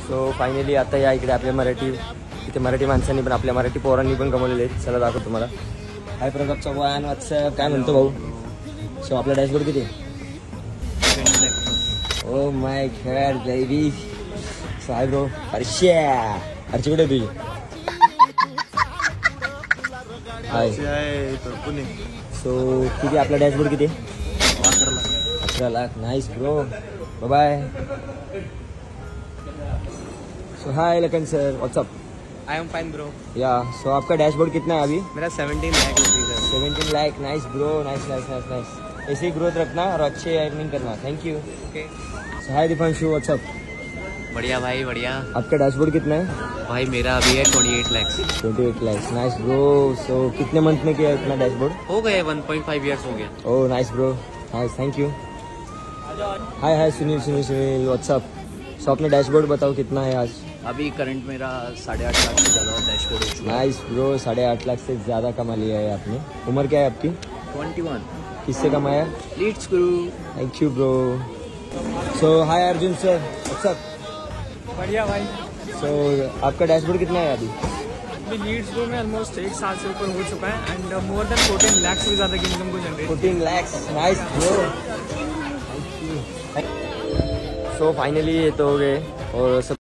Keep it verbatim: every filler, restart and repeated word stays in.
So finally आता या इकडे आपल्या मराठी इथे मराठी माणसांनी पण आपल्या मराठी पोरांनी पण कमवलेले आहेत. चला दाखवतो तुम्हाला. हाय प्रताप चव्हाण व्हॉट्सअप काय म्हणतो भाऊ. सो आपला डॅशबोर्ड किती. Oh my god baby. So hi bro. Arshiya Archi कुठे तुझी. हाय पुणे. सो किती आपला डॅशबोर्ड किती. अकरा lakh. Nice bro. Bye bye. So hi Lakhan sir what's up. I am fine bro. Yeah so आपका डैशबोर्ड कितना है अभी. मेरा सेवनटीन लाख रुपीज है. Seventeen lakh. Nice bro. Nice nice nice nice. ऐसे ही ग्रोथ रखना और अच्छे अर्निंग करना. Thank you. Okay. So hi Dipanshu what's up. बढ़िया भाई बढ़िया. आपका डैशबोर्ड कितना है. भाई मेरा अभी है twenty eight lakh. Twenty eight lakh. Nice bro. So कितने मंथ में किया इतना डैशबोर्ड. हो गए वन पॉइंट फाइव ईयर्स हो गया. Oh nice bro. Nice thank you. Hi hi Sunil Sunil Sunil what's up. So अपने डैशबोर्ड बताओ कितना है आज. अभी करंट मेरा साढ़े आठ लाख से ज़्यादा डैशबोर्ड हो चुका है. Nice bro. साढ़े आठ लाख से ज़्यादा कमा लिया है आपने. उम्र क्या है आपकी. Twenty one. किससे कमाया. Leads Guru. Thank you bro. So hi Arjun sir what's up. बढ़िया भाई. सो आपका डैशबोर्ड कितना है अभी. अभी लीड्स ग्रो में ऑलमोस्ट एक साल से ऊपर हो चुका है and more than fourteen lakh से ज़्यादा की इनकम को generate. Fourteen lakh. Nice bro. So finally ये तो हो गए और सब